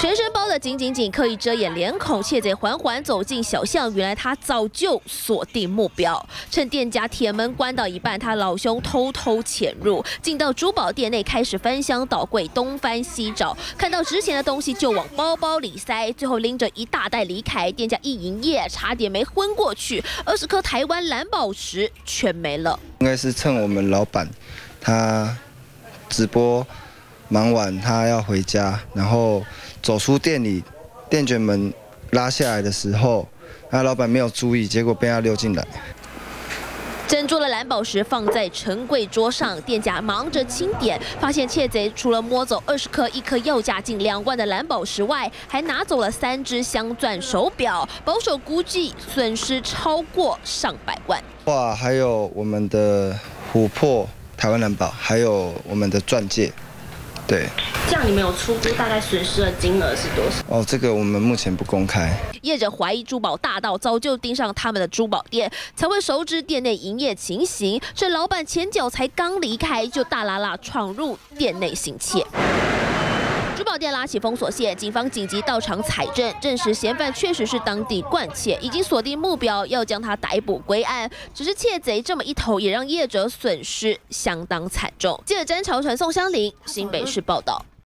全身包得紧紧紧，刻意遮掩脸孔，窃贼缓缓走进小巷。原来他早就锁定目标，趁店家铁门关到一半，他老兄偷偷潜入，进到珠宝店内，开始翻箱倒柜，东翻西找，看到值钱的东西就往包包里塞，最后拎着一大袋离开。店家一营业，差点没昏过去，20颗台湾蓝宝石全没了。 应该是趁我们老板他直播忙完，他要回家，然后走出店里，店卷门拉下来的时候，那老板没有注意，结果被他溜进来。 珍珠的蓝宝石放在陈柜桌上，店家忙着清点，发现窃贼除了摸走20颗，1颗要价近2万的蓝宝石外，还拿走了3只镶钻手表，保守估计损失超过上百万。 哇，还有我们的琥珀台湾蓝宝，还有我们的钻戒，对。 这样你们有出估大概损失的金额是多少？ 哦，这个我们目前不公开。 业者怀疑珠宝大盗早就盯上他们的珠宝店，才会熟知店内营业情形。这老板前脚才刚离开，就大喇喇闯入店内行窃。珠宝店拉起封锁线，警方紧急到场采证，证实嫌犯确实是当地惯窃，已经锁定目标，要将他逮捕归案。只是窃贼这么一头，也让业者损失相当惨重。记者詹朝传、宋香玲，新北市报道。